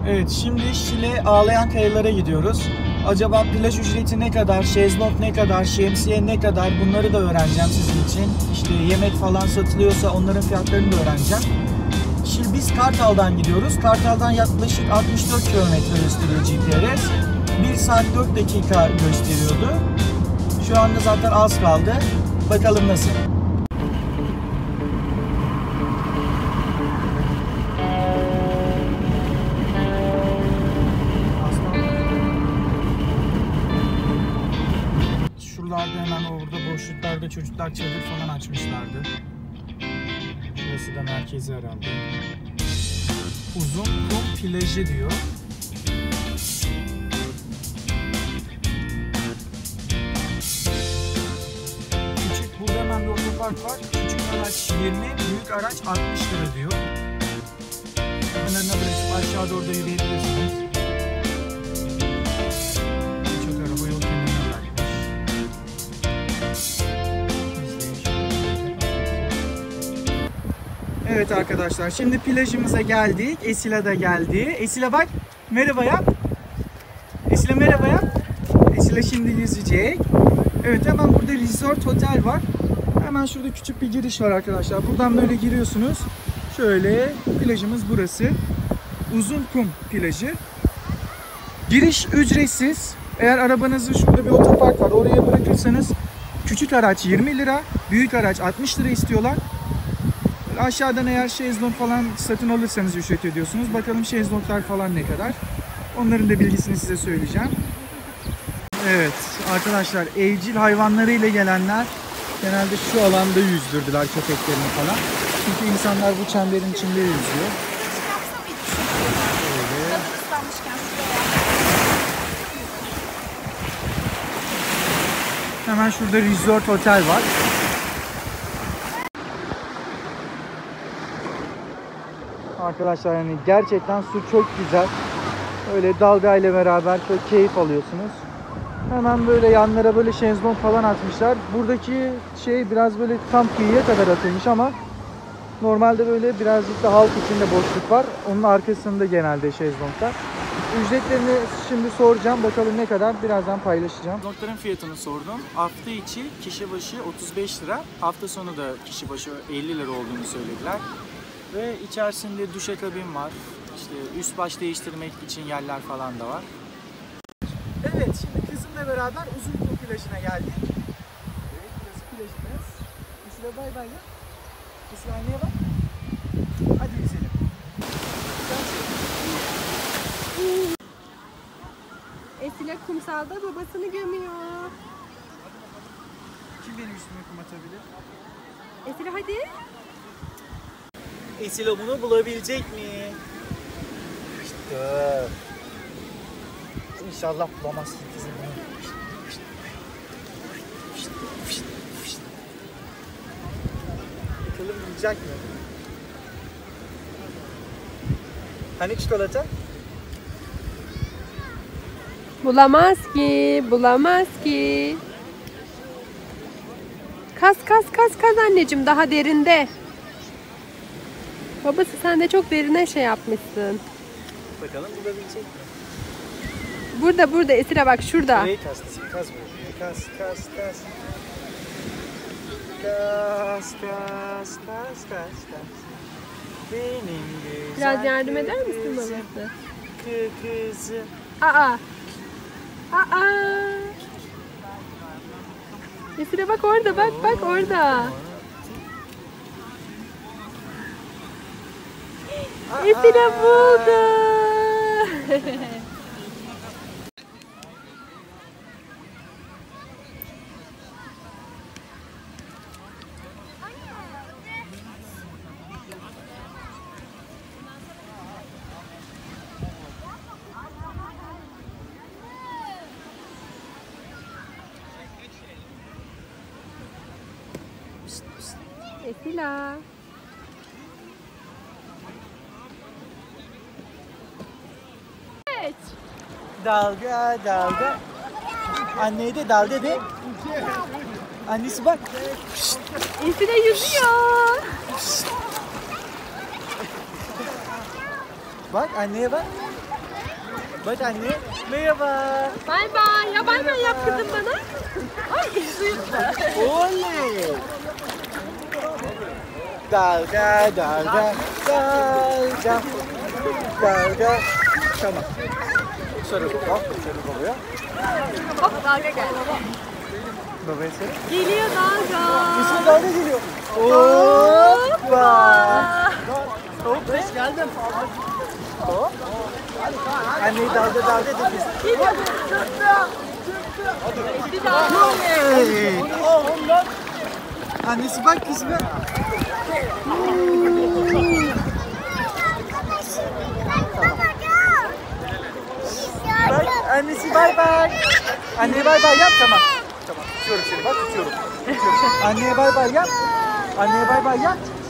Evet, şimdi Şile Ağlayan Kayalara gidiyoruz. Acaba plaj ücreti ne kadar, şezlong ne kadar, şemsiye ne kadar, bunları da öğreneceğim sizin için. İşte yemek falan satılıyorsa onların fiyatlarını da öğreneceğim. Şimdi biz Kartal'dan gidiyoruz. Kartal'dan yaklaşık 64 kilometre gösteriyor GPS. 1 saat 4 dakika gösteriyordu. Şu anda zaten az kaldı. Bakalım nasıl. Şuralarda hemen orada boşluklarda çocuklar çadır falan açmışlardı. Şurası da merkezi herhalde. Uzun kum plajı diyor. Küçük, burada hemen bir otopark var. Küçük araç 20, büyük araç 60 lira diyor. Kenarına bırakıp aşağı doğru da yürüyebilirsiniz. Birçok araba yol kenarına bırakmış. Evet arkadaşlar, şimdi plajımıza geldik. Esila da geldi. Esila bak, merhaba yap. Esila merhaba yap. Esila şimdi yüzecek. Evet, hemen burada resort otel var. Hemen şurada küçük bir giriş var arkadaşlar. Buradan böyle giriyorsunuz. Şöyle plajımız burası. Uzun kum plajı. Giriş ücretsiz. Eğer arabanızı şurada bir otopark var, oraya bırakırsanız küçük araç 20 lira, büyük araç 60 lira istiyorlar. Aşağıdan eğer şezlong falan satın alırsanız ücret ödüyorsunuz. Bakalım şezlonglar falan ne kadar. Onların da bilgisini size söyleyeceğim. Evet arkadaşlar, evcil hayvanlarıyla gelenler genelde şu alanda yüzdürdüler köpeklerini falan. Çünkü insanlar bu çemberin içinde yüzüyor. Öyle. Hemen şurada resort otel var. Arkadaşlar yani gerçekten su çok güzel. Öyle dalga ile beraber çok keyif alıyorsunuz. Hemen böyle yanlara böyle şezlong falan atmışlar. Buradaki şey biraz böyle tam kıyıya kadar atılmış ama normalde böyle birazcık da halk içinde boşluk var. Onun arkasında genelde şezlonglar. Ücretlerini şimdi soracağım. Bakalım ne kadar, birazdan paylaşacağım. Şezlongların fiyatını sordum. Hafta içi kişi başı 35 lira. Hafta sonu da kişi başı 50 lira olduğunu söylediler. Ve içerisinde duşakabin var. İşte üst baş değiştirmek için yerler falan da var. Evet, şimdi kızımla beraber Uzunkum plajına geldik. Evet, burası plajımız. Esila bay bay ya. Esila aynaya bak. Hadi yüzelim. Esila kumsalda babasını gömüyor. Kim benim üstüme kum atabilir? Esila hadi. Esila bunu bulabilecek mi? İşte. İnşallah bulamazsın kızım bunu. Bakalım bulacak mı? Hani çikolata? Bulamaz ki, bulamaz ki. Kas anneciğim, daha derinde. Babası sen de çok derine şey yapmışsın. Bakalım bulabilecek mi? Burada Esila bak şurada. Burayı kaz burayı. Kas. Benim güzel Biraz yardım eder misin babası? Kızım. Aa. Esila bak orada, bak orada. Esila buldu. Esila. Evet. Dalga. Anneye de dalga de. Annesi bak. Esila yüzüyor. Bak anneye bak. Bak anne. Merhaba. Bay bay. Ya bay bay yap kızım bana. Ay su yuttu. Oley. Dalga dalga dalga dalga. Tamam. Sarı baba. Sarı babaya. Hop dalga geldi. Babaya sarı. Geliyor dalga. Üstüne dalga geliyor. Hoppa. Hop beş geldim. Hop. Anneyi dalga dalga dedi. Bir daha. Hey. Annesi bak kızım. Bak annesi bay bay. Anneye bay bay yap tamam. Tamam tutuyorum seni bak tutuyorum. Anneye bay bay yap. Anneye bay bay yap.